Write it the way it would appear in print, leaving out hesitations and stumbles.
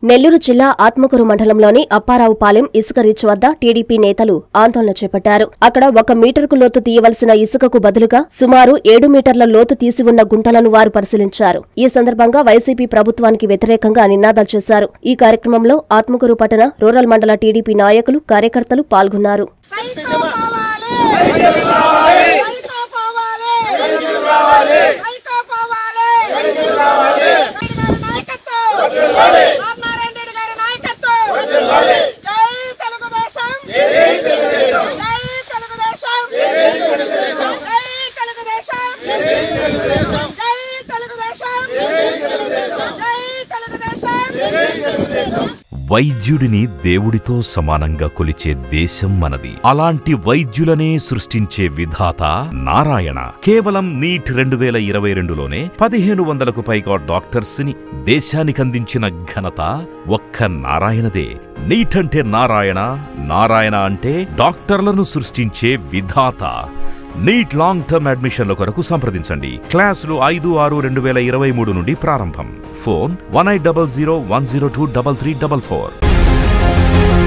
నెల్లూరు జిల్లా ఆత్మకూరు మండలంలోని అప్పారావుపాలెం ఇసుక రీచ్ వద్ద టీడీపీ నేతలు ఆందోళన చేపట్టారు. అక్కడ 1 మీటరుకు లోతు తీయవలసిన ఇసుకకు బదులుగా సుమారు 7 మీటర్ల లోతు తీసి ఉన్న గుంటలను వారు పరిశీలించారు. ఈ సందర్భంగా వైసీపీ ప్రభుత్వానికి వ్యతిరేకంగా నినాదాలు చేశారు. ఈ కార్యక్రమంలో ఆత్మకూరు పట్టణ రూరల్ మండల టీడీపీ నాయకులు, కార్యకర్తలు పాల్గొన్నారు. వైద్యుడిని దేవుడితో సమానంగా కొలిచే దేశం మనది. అలాంటి వైద్యులనే సృష్టించే విధాత నారాయణ. కేవలం నీట్ 2022లోనే 1500కు పైగా డాక్టర్స్ ని దేశానికందించిన ఘనత ఒక్క నారాయణదే. నీట్ అంటే నారాయణ, నారాయణ అంటే డాక్టర్లను సృష్టించే విధాత. నీట్ లాంగ్ టర్మ్ అడ్మిషన్ల కొరకు సంప్రదించండి. క్లాసులు 5/6/2023 నుండి ప్రారంభం. ఫోన్ 1800 102 3344.